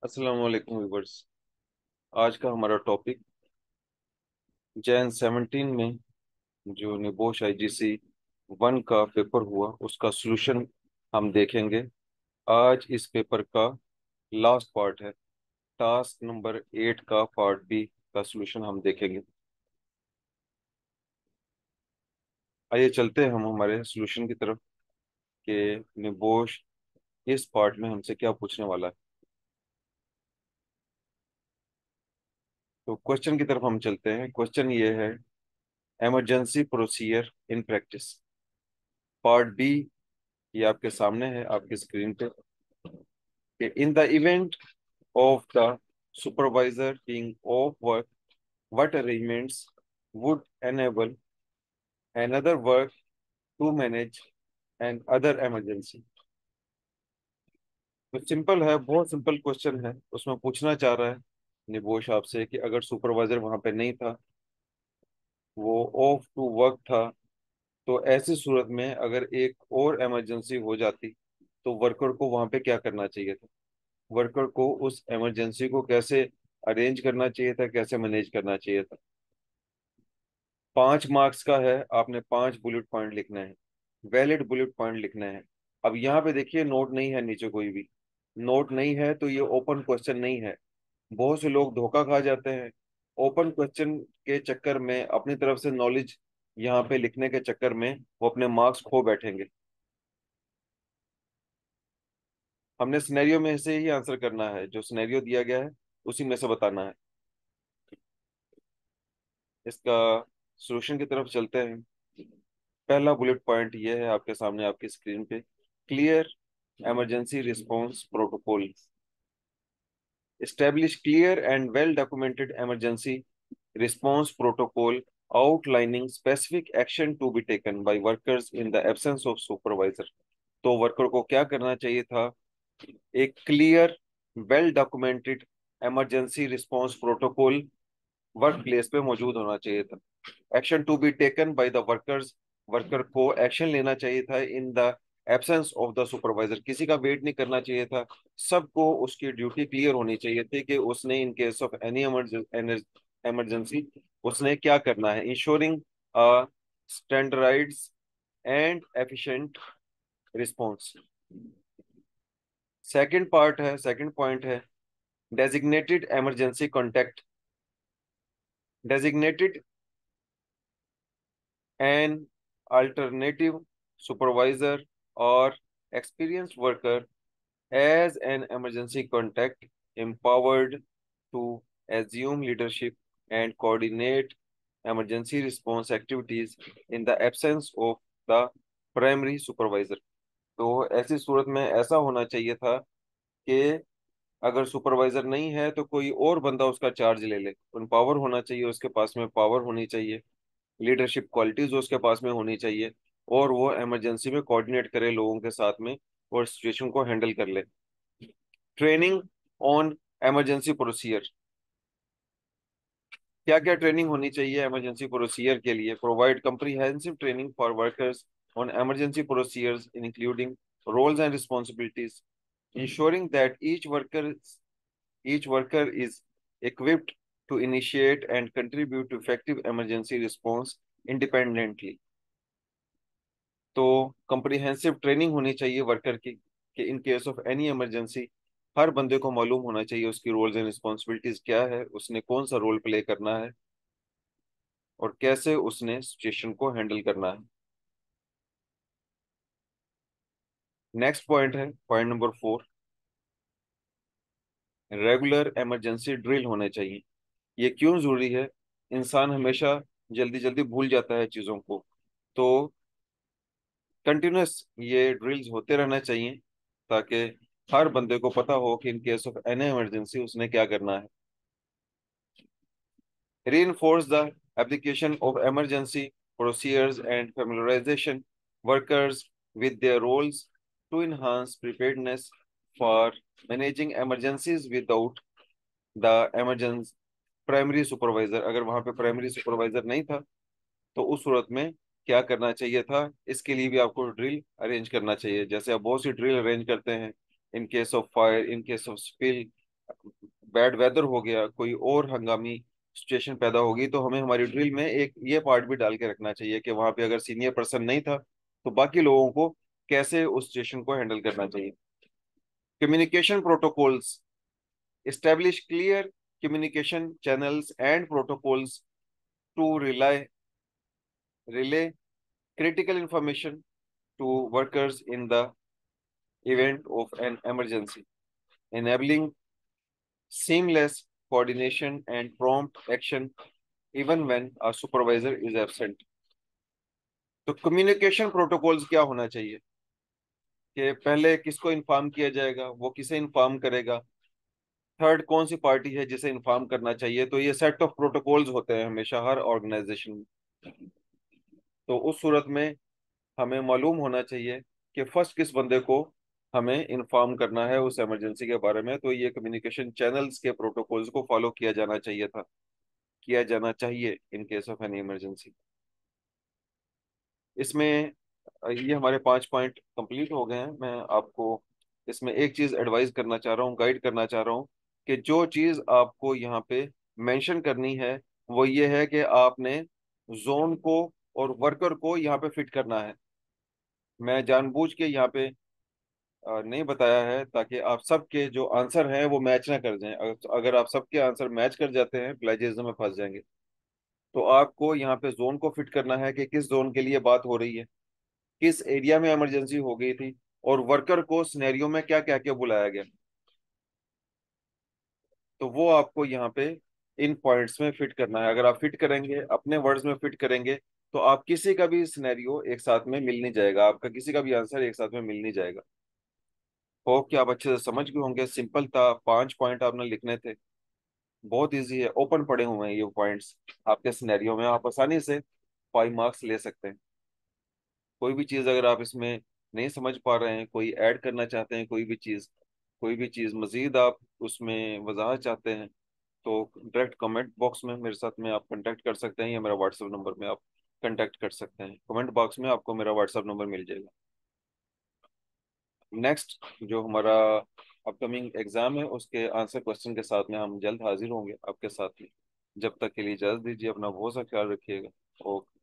अस्सलाम वालेकुम व्यूवर्स। आज का हमारा टॉपिक जैन 17 में जो निबोश आईजीसी 1 का पेपर हुआ उसका सॉल्यूशन हम देखेंगे। आज इस पेपर का लास्ट पार्ट है। टास्क नंबर 8 का पार्ट बी का सॉल्यूशन हम देखेंगे। आइए चलते हैं हम हमारे सॉल्यूशन की तरफ कि निबोश इस पार्ट में हमसे क्या पूछने वाला है। तो क्वेश्चन की तरफ हम चलते हैं। क्वेश्चन ये है, emergency procedure in practice, part B. ये आपके सामने है, आपकी स्क्रीन पे। In the event of the supervisor being off work, what arrangements would enable another work to manage an other emergency? तो सिंपल है, बहुत सिंपल क्वेश्चन है। उसमें पूछना चाह रहा है निबोश आपसे कि अगर सुपरवाइजर वहां पे नहीं था, वो ऑफ टू वर्क था, तो ऐसी सूरत में अगर एक और इमरजेंसी हो जाती तो वर्कर को वहां पे क्या करना चाहिए था। वर्कर को उस इमरजेंसी को कैसे अरेंज करना चाहिए था, कैसे मैनेज करना चाहिए था। 5 मार्क्स का है, आपने 5 बुलेट पॉइंट लिखना है, वैलिड बुलेट पॉइंट लिखना है। अब यहाँ पे देखिए नोट नहीं है, नीचे कोई भी नोट नहीं है, तो ये ओपन क्वेश्चन नहीं है। बहुत से लोग धोखा खा जाते हैं ओपन क्वेश्चन के चक्कर में, अपनी तरफ से नॉलेज यहाँ पे लिखने के चक्कर में वो अपने मार्क्स खो बैठेंगे। हमने सिनेरियो में से ही आंसर करना है, जो सिनेरियो दिया गया है उसी में से बताना है। इसका सॉल्यूशन की तरफ चलते हैं। पहला बुलेट पॉइंट ये है आपके सामने आपकी स्क्रीन पे, clear emergency response protocol, establish clear and well documented emergency response protocol outlining specific action to be taken by workers in the absence of supervisor. तो वर्कर को क्या करना चाहिए था, एक clear well documented emergency response protocol work place पे मौजूद होना चाहिए था। Action to be taken by the workers, worker को एक्शन लेना चाहिए था in the absence of the supervisor, किसी का वेट नहीं करना चाहिए था। सबको उसकी ड्यूटी क्लियर होनी चाहिए थी कि उसने in case of any emergency उसने क्या करना है। Ensuring standardised and efficient response. Second part है, सेकंड पॉइंट है, designated emergency contact, designated an alternative supervisor or experienced worker as an emergency contact, empowered to assume leadership and coordinate emergency response activities in the absence of the primary supervisor। तो ऐसी सूरत में ऐसा होना चाहिए था कि अगर सुपरवाइजर नहीं है तो कोई और बंदा उसका चार्ज ले ले। पावर होना चाहिए, उसके पास में पावर होनी चाहिए, लीडरशिप क्वालिटीज उसके पास में होनी चाहिए, और वो इमरजेंसी में कोऑर्डिनेट करे लोगों के साथ में और सिचुएशन को हैंडल कर ले। ट्रेनिंग ऑन इमरजेंसी प्रोसीजर, क्या क्या ट्रेनिंग होनी चाहिए इमरजेंसी प्रोसीजर के लिए। Provide comprehensive training for workers on emergency procedures including roles and responsibilities, ensuring that each worker is equipped to initiate and contribute to effective emergency response independently। तो comprehensive training होनी चाहिए worker की कि in case of any emergency हर बंदे को मालूम होना चाहिए उसकी रोल्स एंड रिस्पॉन्सिबिलिटीज क्या है, उसने कौन सा रोल प्ले करना है और कैसे उसने सिचुएशन को हैंडल करना है। नेक्स्ट पॉइंट है point number 4, regular emergency drill होने चाहिए। ये क्यों जरूरी है, इंसान हमेशा जल्दी जल्दी भूल जाता है चीज़ों को, तो कंटिन्यूस ये ड्रिल्स होते रहना चाहिए ताकि हर बंदे को पता हो कि in case of any emergency उसने क्या करना है। Reinforce the application of emergency procedures and familiarization workers with their roles to enhance preparedness for managing emergencies without the emergency primary supervisor. अगर वहां पे प्राइमरी सुपरवाइजर नहीं था तो उस सूरत में क्या करना चाहिए था, इसके लिए भी आपको ड्रिल अरेंज करना चाहिए। जैसे आप बहुत सी ड्रिल अरेंज करते हैं in case of fire, in case of spill, bad weather हो गया, कोई और हंगामी सिचुएशन पैदा होगी, तो हमें हमारी ड्रिल में एक ये पार्ट भी डाल के रखना चाहिए कि वहां पे अगर सीनियर पर्सन नहीं था तो बाकी लोगों को कैसे उस सिचुएशन को हैंडल करना चाहिए। Communication protocols, establish clear communication channels and protocols to relay critical information to workers in the event of an emergency, enabling seamless coordination and prompt action even when a supervisor is absent। तो communication protocols क्या होना चाहिए कि पहले किसको inform किया जाएगा, वो किसे इन्फॉर्म करेगा, थर्ड कौन सी पार्टी है जिसे इन्फॉर्म करना चाहिए। तो ये सेट ऑफ प्रोटोकॉल्स होते हैं हमेशा हर ऑर्गेनाइजेशन में। तो उस सूरत में हमें मालूम होना चाहिए कि फर्स्ट किस बंदे को हमें इन्फॉर्म करना है उस इमरजेंसी के बारे में। तो ये कम्युनिकेशन चैनल्स के प्रोटोकॉल्स को फॉलो किया जाना चाहिए था, किया जाना चाहिए in case of any emergency. इसमें ये हमारे 5 पॉइंट कंप्लीट हो गए हैं। मैं आपको इसमें एक चीज एडवाइस करना चाह रहा हूँ, गाइड करना चाह रहा हूँ कि जो चीज आपको यहाँ पे मेंशन करनी है वो ये है कि आपने जोन को और वर्कर को यहाँ पे फिट करना है। मैं जानबूझ के यहाँ पे नहीं बताया है ताकि आप सबके जो आंसर हैं वो मैच ना कर जाएं। अगर आप सबके आंसर मैच कर जाते हैं प्लेजरिज्म में फंस जाएंगे। तो आपको यहाँ पे जोन को फिट करना है कि किस जोन के लिए बात हो रही है, किस एरिया में इमरजेंसी हो गई थी, और वर्कर को सिनेरियो में क्या क्या क्या बुलाया गया। तो वो आपको यहाँ पे इन पॉइंट्स में फिट करना है। अगर आप फिट करेंगे, अपने वर्ड्स में फिट करेंगे, तो आप किसी का भी सिनेरियो एक साथ में मिल नहीं जाएगा, आपका किसी का भी आंसर एक साथ में मिल नहीं जाएगा। होप कि आप अच्छे से समझ गए होंगे। सिंपल था, 5 पॉइंट आपने लिखने थे, बहुत इजी है, ओपन पड़े हुए हैं ये पॉइंट्स। आपके सिनेरियो में आप आसानी से 5 मार्क्स ले सकते हैं। कोई भी चीज़ अगर आप इसमें नहीं समझ पा रहे हैं, कोई ऐड करना चाहते हैं, कोई भी चीज़ मजीद आप उसमें वजाहत चाहते हैं, तो डायरेक्ट कमेंट बॉक्स में मेरे साथ में आप कांटेक्ट कर सकते हैं या मेरा व्हाट्सएप नंबर में आप कांटेक्ट कर सकते हैं। कमेंट बॉक्स में आपको मेरा व्हाट्सएप नंबर मिल जाएगा। नेक्स्ट जो हमारा अपकमिंग एग्जाम है उसके आंसर क्वेश्चन के साथ में हम जल्द हाजिर होंगे आपके साथ में। जब तक के लिए इजाज़त दीजिए, अपना बहुत सा ख्याल रखिएगा। ओके।